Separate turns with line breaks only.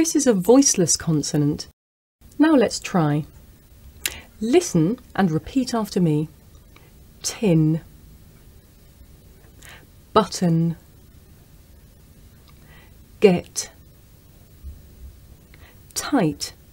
This is a voiceless consonant. Now let's try. Listen and repeat after me. Tin, button, get, tight,